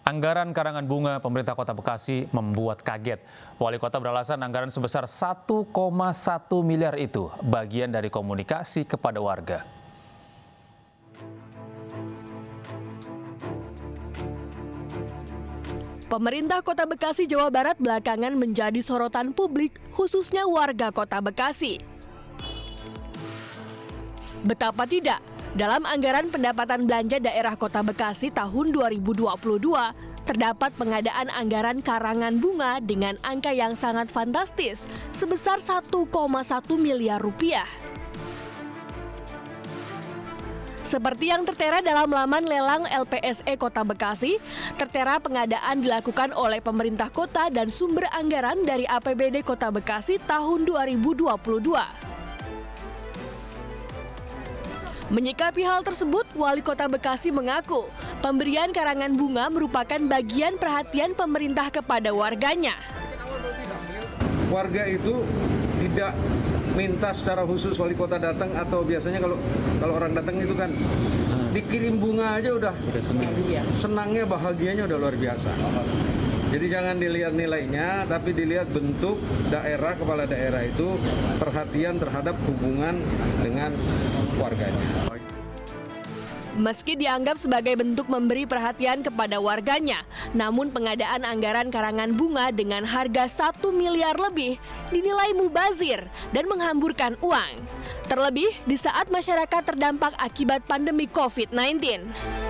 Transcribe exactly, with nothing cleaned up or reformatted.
Anggaran karangan bunga pemerintah Kota Bekasi membuat kaget. Wali Kota beralasan anggaran sebesar satu koma satu miliar itu bagian dari komunikasi kepada warga. Pemerintah Kota Bekasi, Jawa Barat belakangan menjadi sorotan publik, khususnya warga Kota Bekasi. Betapa tidak, dalam anggaran pendapatan belanja daerah Kota Bekasi tahun dua ribu dua puluh dua, terdapat pengadaan anggaran karangan bunga dengan angka yang sangat fantastis, sebesar satu koma satu miliar rupiah. Seperti yang tertera dalam laman lelang L P S E Kota Bekasi, tertera pengadaan dilakukan oleh pemerintah kota dan sumber anggaran dari A P B D Kota Bekasi tahun dua ribu dua puluh dua. Menyikapi hal tersebut, Wali Kota Bekasi mengaku pemberian karangan bunga merupakan bagian perhatian pemerintah kepada warganya. Warga itu tidak minta secara khusus wali kota datang, atau biasanya kalau kalau orang datang itu kan dikirim bunga aja udah, udah senang. Senangnya, bahagianya udah luar biasa. Jadi jangan dilihat nilainya, tapi dilihat bentuk daerah, kepala daerah itu perhatian terhadap hubungan dengan warganya. Meski dianggap sebagai bentuk memberi perhatian kepada warganya, namun pengadaan anggaran karangan bunga dengan harga satu miliar lebih dinilai mubazir dan menghamburkan uang. Terlebih di saat masyarakat terdampak akibat pandemi COVID sembilan belas.